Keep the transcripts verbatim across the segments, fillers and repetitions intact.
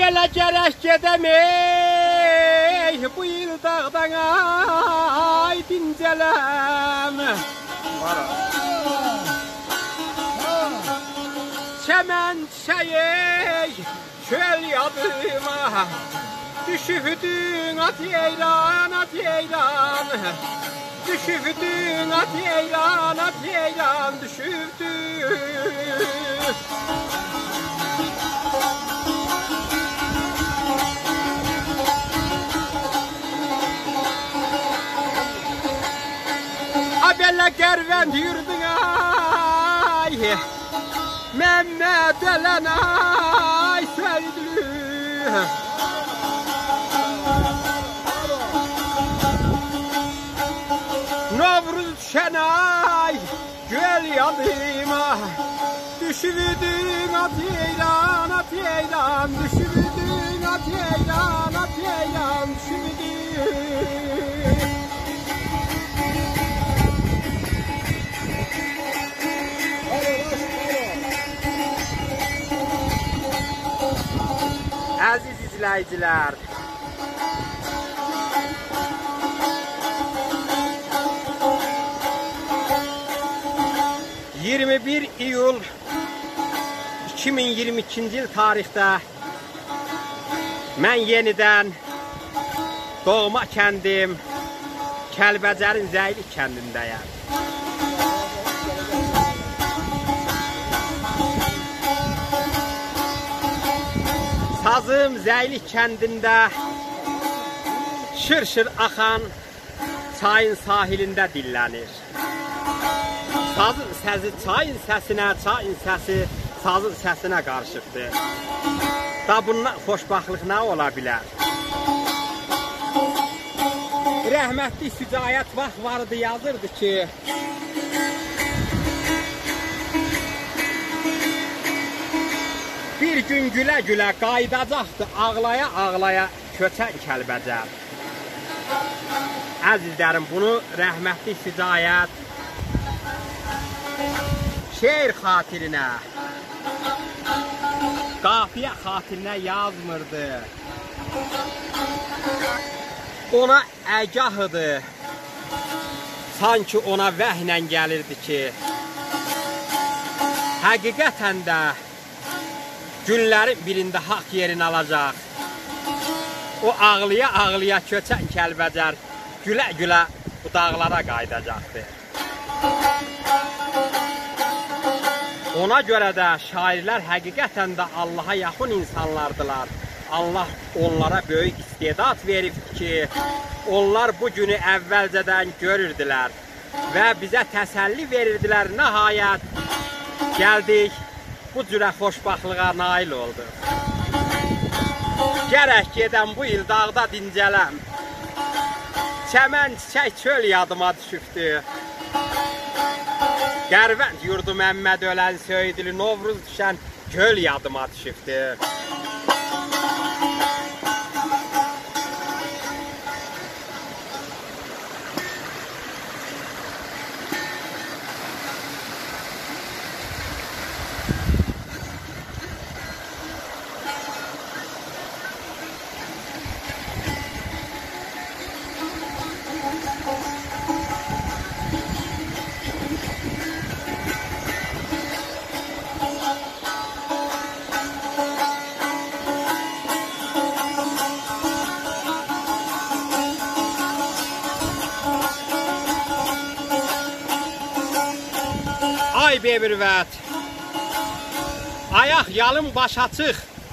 Belə gərək gedəmək, bu il dağdan ay dincələm. Çəmən çiçəyi çöl yadıma, düşübdün at yeyran, at yeyran. Düşübdün at yeyran, at yeyran, düşübdün. Belə qərvənd yurdun ay, Məmməd ələn ay söydü. Novruz düşən ay, göl yadıma, düşübdün at yeyran, at yeyran, düşübdün at yeyran, at yeyran, düşübdün. Əziz izləyicilər, iyirmi bir iyul iki min iyirmi ikinci il tarixdə mən yenidən doğma kəndim Kəlbəcərin Zəylik kəndindəyəm. Sazım Zəylik kəndində şır-şır axan çayın sahilində dillənir. Sazın səsi çayın səsinə, çayın səsi sazın səsinə qarışıqdır. Da bundan xoşbaxtlıq nə ola bilər? Rəhmətli Sücayət vaxt vardı, yazırdı ki, bir gün gülə-gülə qaydacaqdı ağlaya-ağlaya köçən Kəlbəcər. Əzizlərim, bunu rəhmətli Sücayət şeir xatirinə, qafiyə xatirinə yazmırdı. Ona əgahıdır, sanki ona vəhlə gəlirdi ki, həqiqətən də günlərin birində haqq yerini alacaq. O ağlıya-ağlıya köçən Kəlbəcər gülə-gülə bu dağlara qaydacaqdır. Ona görə də şairlər həqiqətən də Allaha yaxın insanlardılar. Allah onlara böyük istedad veribdir ki, onlar bu günü əvvəlcədən görürdülər və bizə təsəlli verirdilər. Nəhayət gəldik, bu cürə xoşbaxtlığa nail olduq. Gərək gedən bu il dağda dincələm. Çəmən çiçək çöl yadıma düşübdü. Qərvənd yurdu Məmməd ölən söydülü, Novruz düşən göl yadıma düşübdü. Ay bebirvət, ayaq yalın baş açıq,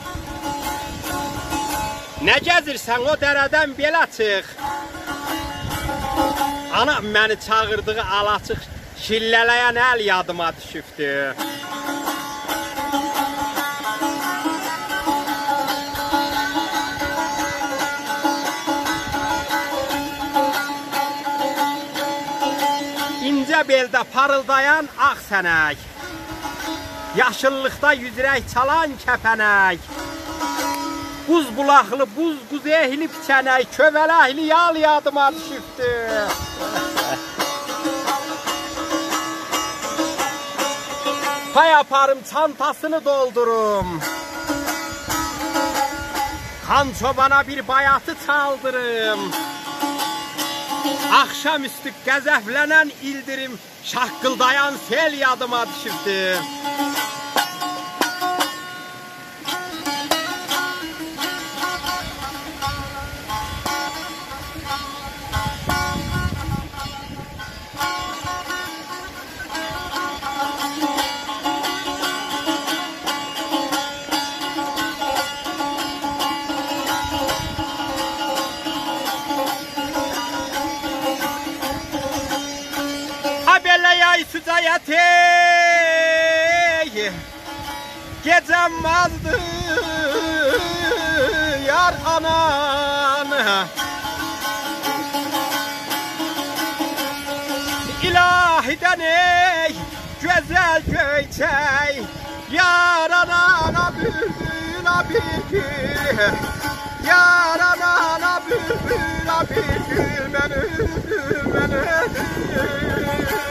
nə gəzirsən o dərədən belə çıx. Anam məni çağırdığı alaçıq, şillələyən əl yadıma düşübdü. İncə beldə parıldayan ağ sənək, yaşıllıqda yüzrək çalan kəpənək, buz bulaqlı, buz quzeyli biçənək, kövələkli yal yadıma düşübdü. Pay aparım, çantasını doldurum. Han çobana bir bayatı çaldırım. Akşamüstü qəzəflənən ildirim, şaqqıldayan sel yadıma düşübdü. Sücayət ey, gecəm azdı yar anan. İlahidən ey, gözəl göyçək, yar anana bülbüla bir gül, yar anana bülbüla bir gül, mən öldüm, mən öldüm.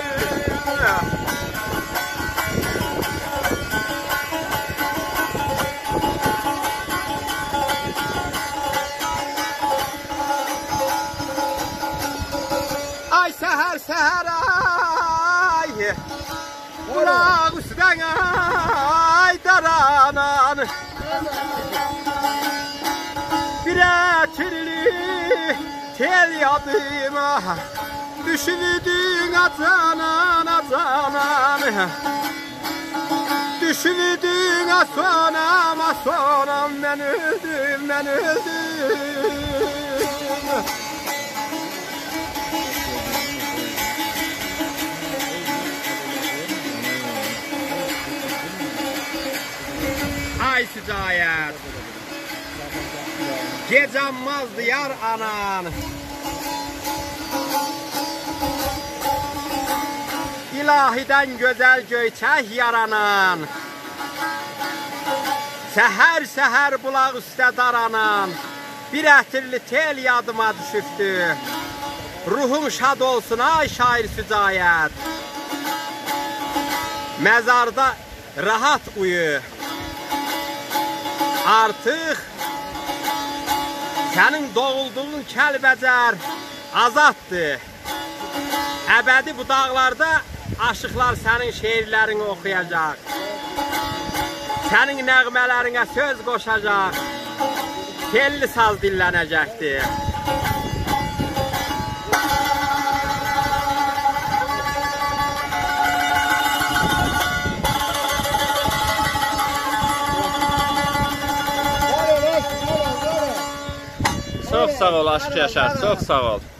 Ay seher seher ay, Burak üstten ay daranan, bir etirli tel yadıma düşürdün atanan atanan, düşürdün asonam asonam, ben öldüm ben öldüm. Ay Sücayət, gecəmmazdı yar anan. İlahidən gözəl göyçək yaranan, səhər-səhər bulaq üstə daranan, bir ətirli tel yadıma düşübdü. Ruhum şad olsun ay şair Sücayət. Məzarda rahat uyu. Artıq sənin doğulduğun Kəlbəcər azaddır. Əbədi bu dağlarda aşıqlar sənin şeirlərini oxuyacaq. Sənin nəğmələrinə söz qoşacaq. Telli saz dillənəcəkdir. Çox sağ ol Aşıq Yaşar, çox sağ ol.